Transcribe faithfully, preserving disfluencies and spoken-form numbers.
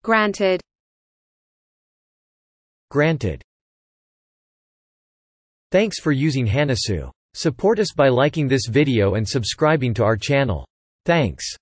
Granted. Granted. Thanks for using Hanasu. Support us by liking this video and subscribing to our channel. Thanks.